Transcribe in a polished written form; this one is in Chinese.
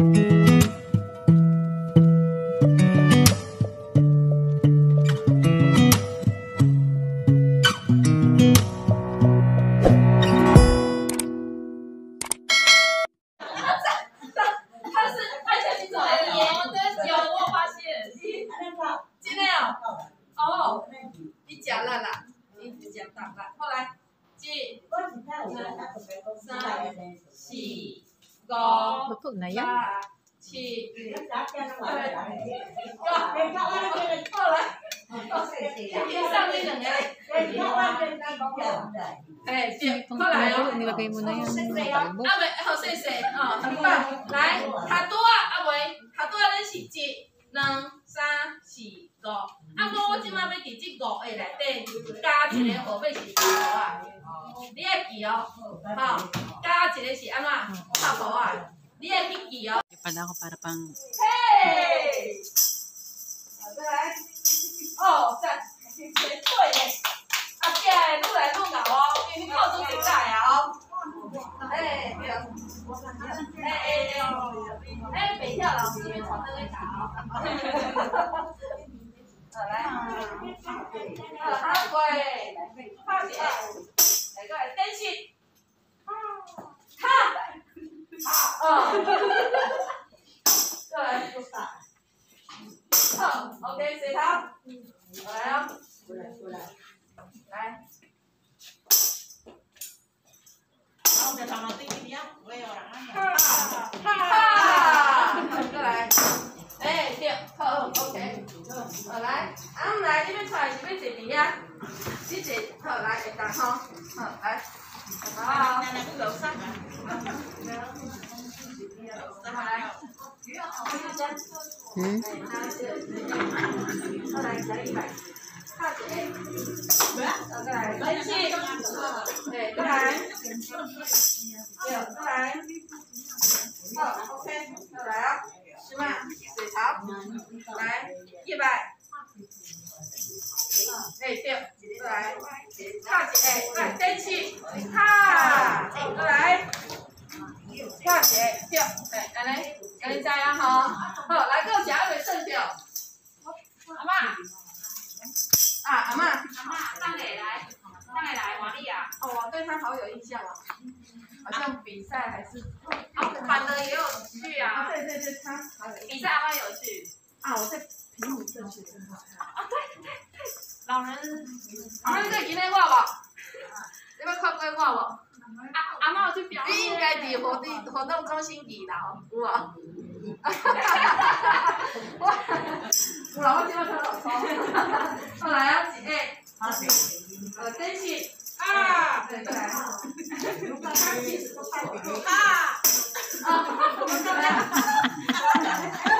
Betul na yan. nilagay mo na yan. Talbos. 好，谢谢。很棒。来，下拄啊，袂，下拄咱是1、2、3、4、5。我即摆要伫这5个内底加一个号码是插图啊，你爱记哦。好，加一个是安怎插图啊？你爱去记哦。 Pada ako para pang... Hey！ 再来。哦，赞，对嘞。阿姐，愈来愈牛哦，因为你靠出一代啊哦。哎，对。北跳老师们传那个卡哦。好来。好，对。拍姐，来过来，电视。再来。好 ，OK， 谁掏？我来哦。来。再来。对，好 ，OK。好来，来，你要出来是要坐伫遐？你坐，好来，会当吼，好来。好。再来，再100。拍一个。再来，冷气。对，再来。再来。好 ，OK， 再来啊。是吗？水槽。来，100。对，再来。拍一个，来，电器。拍，再来。拍一个，对，安尼知啊吼。好，来，搁有食未算着。阿嬷。阿嬷，上来王丽啊！哦，我对她好有印象哦，好像比赛还是反的也有去啊。对，她比赛阿嬷有去啊，我在平鲁社区真好看。啊，对，老人，你在今天我无？你要看过我无？阿嬷有去表演。你应该伫活动中心2楼，有无？有啦，我今仔看到好来啊，一个，电视啊，对，再来，啊，